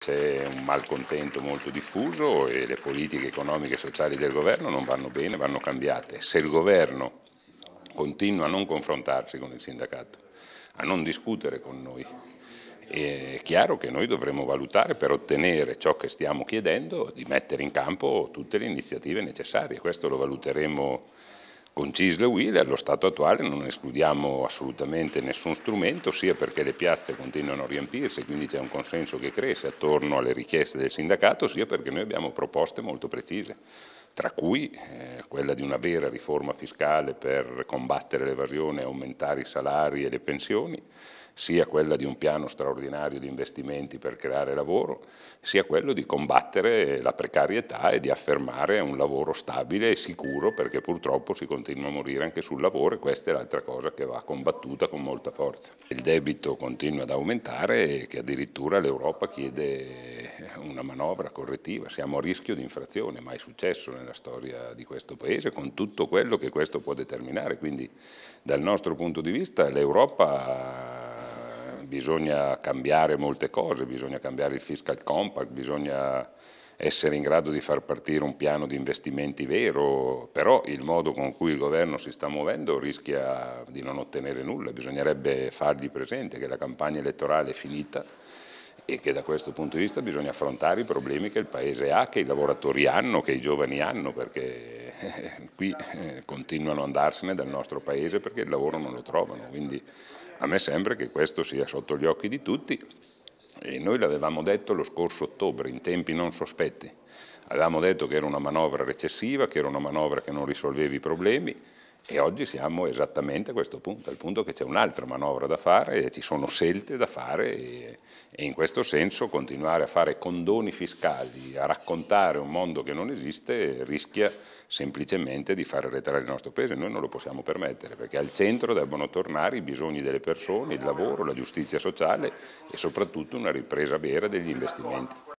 C'è un malcontento molto diffuso e le politiche economiche e sociali del governo non vanno bene, vanno cambiate. Se il governo continua a non confrontarsi con il sindacato, a non discutere con noi, è chiaro che noi dovremo valutare per ottenere ciò che stiamo chiedendo di mettere in campo tutte le iniziative necessarie. Questo lo valuteremo con CISL e UIL. Allo stato attuale non escludiamo assolutamente nessun strumento, sia perché le piazze continuano a riempirsi, quindi c'è un consenso che cresce attorno alle richieste del sindacato, sia perché noi abbiamo proposte molto precise, tra cui quella di una vera riforma fiscale per combattere l'evasione e aumentare i salari e le pensioni, sia quella di un piano straordinario di investimenti per creare lavoro, sia quello di combattere la precarietà e di affermare un lavoro stabile e sicuro, perché purtroppo si continua a morire anche sul lavoro e questa è l'altra cosa che va combattuta con molta forza. Il debito continua ad aumentare e che addirittura l'Europa chiede una manovra correttiva, siamo a rischio di infrazione, mai successo nella storia di questo Paese, con tutto quello che questo può determinare, quindi dal nostro punto di vista l'Europa bisogna cambiare molte cose, bisogna cambiare il fiscal compact, bisogna essere in grado di far partire un piano di investimenti vero, però il modo con cui il governo si sta muovendo rischia di non ottenere nulla, bisognerebbe fargli presente che la campagna elettorale è finita e che da questo punto di vista bisogna affrontare i problemi che il Paese ha, che i lavoratori hanno, che i giovani hanno, perché qui continuano ad andarsene dal nostro Paese perché il lavoro non lo trovano, quindi a me sembra che questo sia sotto gli occhi di tutti e noi l'avevamo detto lo scorso ottobre, in tempi non sospetti. Avevamo detto che era una manovra recessiva, che era una manovra che non risolveva i problemi e oggi siamo esattamente a questo punto, al punto che c'è un'altra manovra da fare, ci sono scelte da fare e in questo senso continuare a fare condoni fiscali, a raccontare un mondo che non esiste, rischia semplicemente di far arretrare il nostro Paese. Noi non lo possiamo permettere perché al centro devono tornare i bisogni delle persone, il lavoro, la giustizia sociale e soprattutto una ripresa vera degli investimenti.